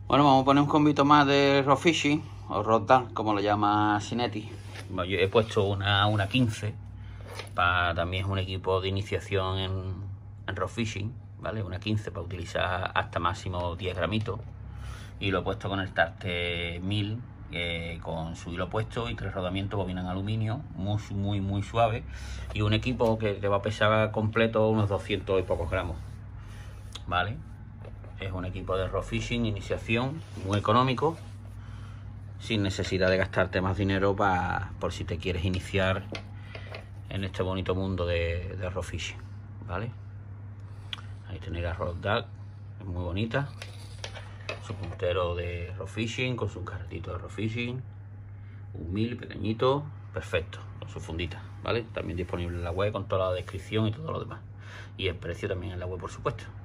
Bueno, vamos a poner un combito más de Rock Fishing, o Rock Dance, como lo llama Sinetti. Yo he puesto una 15, también es un equipo de iniciación en Rock Fishing, ¿vale? Una 15 para utilizar hasta máximo 10 gramitos. Y lo he puesto con el Tarte 1000, con su hilo puesto y 3 rodamientos, bobina en aluminio, muy suave. Y un equipo que te va a pesar completo unos 200 y pocos gramos, ¿vale? Es un equipo de Rock Fishing, iniciación, muy económico, sin necesidad de gastarte más dinero por si te quieres iniciar en este bonito mundo de Rock Fishing, ¿vale? Ahí tenéis la Rock Duck, es muy bonita, su puntero de Rock Fishing, con su carretito de Rock Fishing, un 1000 pequeñito, perfecto, con su fundita, ¿vale? También disponible en la web con toda la descripción y todo lo demás. Y el precio también en la web, por supuesto.